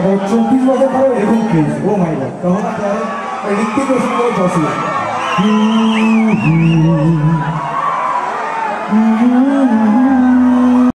34 বছর পরে এরকম ক্রেজ। ও মাই গড, তখন ঋত্বিক রোশন করে বসে।